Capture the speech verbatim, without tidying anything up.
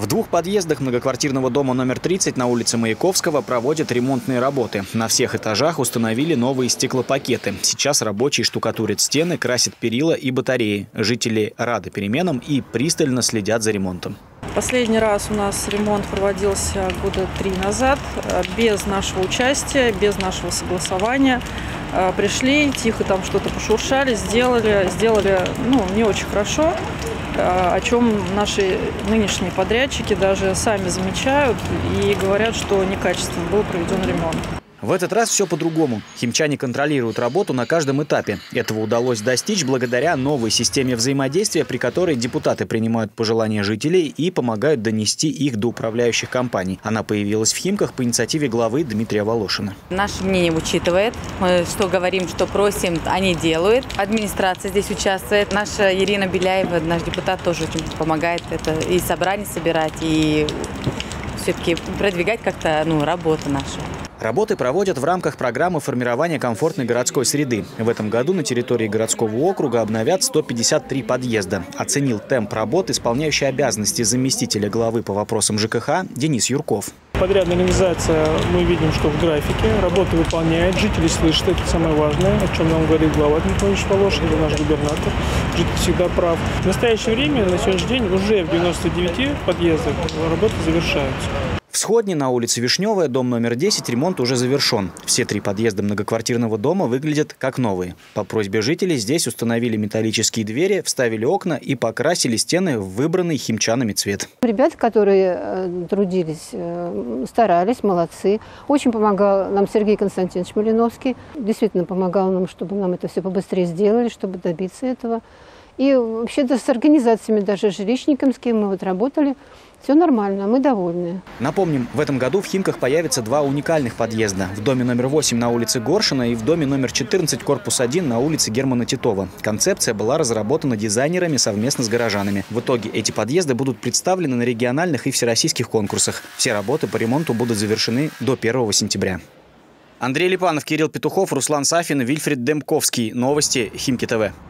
двух подъездах многоквартирного дома номер тридцать на улице Маяковского проводят ремонтные работы. На всех этажах установили новые стеклопакеты. Сейчас рабочие штукатурят стены, красят перила и батареи. Жители рады переменам и пристально следят за ремонтом. Последний раз у нас ремонт проводился года три назад, без нашего участия, без нашего согласования. Пришли, тихо там что-то пошуршали, сделали, сделали ну, не очень хорошо, о чем наши нынешние подрядчики даже сами замечают и говорят, что некачественно был проведен ремонт. В этот раз все по-другому. Химчане контролируют работу на каждом этапе. Этого удалось достичь благодаря новой системе взаимодействия, при которой депутаты принимают пожелания жителей и помогают донести их до управляющих компаний. Она появилась в Химках по инициативе главы Дмитрия Волошина. Наше мнение учитывает. Мы что говорим, что просим, они делают. Администрация здесь участвует. Наша Ирина Беляева, наш депутат, тоже очень помогает это и собрание собирать, и все-таки продвигать как-то ну, работу нашу. Работы проводят в рамках программы формирования комфортной городской среды. В этом году на территории городского округа обновят сто пятьдесят три подъезда. Оценил темп работ исполняющий обязанности заместителя главы по вопросам ЖКХ Денис Юрков. Подрядная организация, мы видим, что в графике, работу выполняет, жители слышат, это самое важное, о чем нам говорит глава Дмитрий Волошин, это наш губернатор, житель всегда прав. В настоящее время, на сегодняшний день, уже в девяноста девяти подъездах работы завершаются. В Сходне на улице Вишневая, дом номер десять, ремонт уже завершен. Все три подъезда многоквартирного дома выглядят как новые. По просьбе жителей здесь установили металлические двери, вставили окна и покрасили стены в выбранный химчанами цвет. Ребята, которые трудились, старались, молодцы. Очень помогал нам Сергей Константинович Малиновский. Действительно помогал нам, чтобы нам это все побыстрее сделали, чтобы добиться этого. И вообще-то с организациями, даже жилищниками, с кем мы вот работали, все нормально, мы довольны. Напомним, в этом году в Химках появится два уникальных подъезда. В доме номер восемь на улице Горшина и в доме номер четырнадцать, корпус один, на улице Германа Титова. Концепция была разработана дизайнерами совместно с горожанами. В итоге эти подъезды будут представлены на региональных и всероссийских конкурсах. Все работы по ремонту будут завершены до первого сентября. Андрей Липанов, Кирилл Петухов, Руслан Сафин, Вильфред Демковский. Новости Химки ТВ.